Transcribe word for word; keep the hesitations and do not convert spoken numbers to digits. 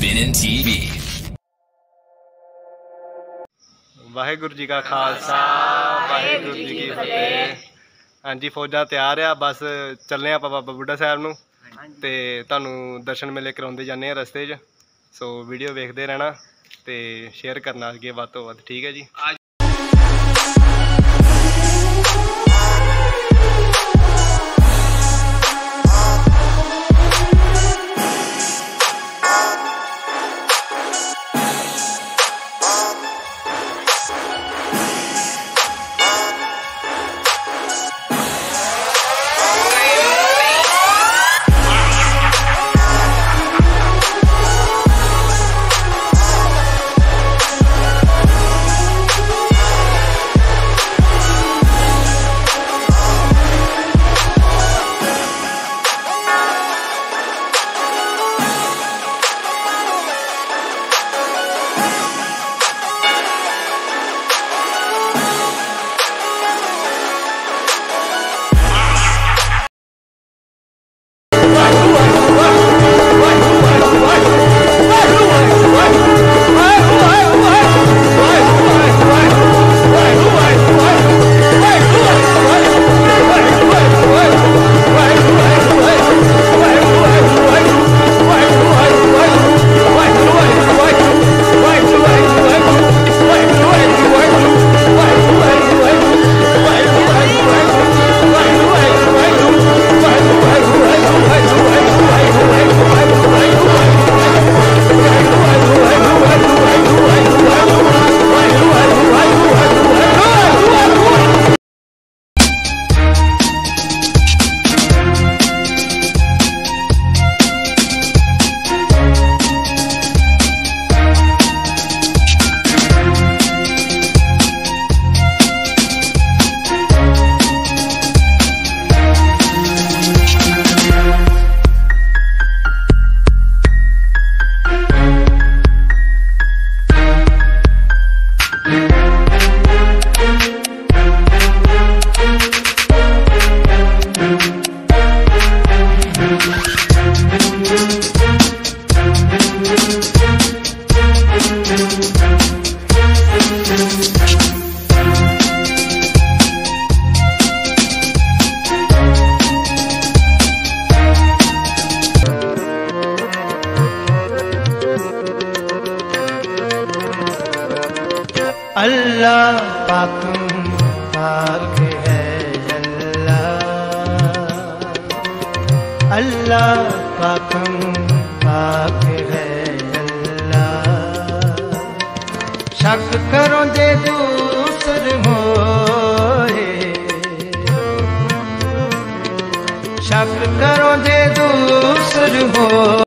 Spinning T V। Waheguru ji का खालसा वाहेगुरु जी की फतेह। हाँ जी फौजा तैयार आ, बस चलने आप बाबा बुढ़ा साहब नूं ते तुहानूं दर्शन मेले कराउंदे जाने रस्ते च। सो वीडियो वेखदे रहना ते शेयर करना अगे वध तों वध, ठीक है जी। अल्लाह पाक पाक है अल्लाह, अल्लाह पाक पाक है अल्लाह। शक करो जे दूसर होए, शक करो जे दूसर हो।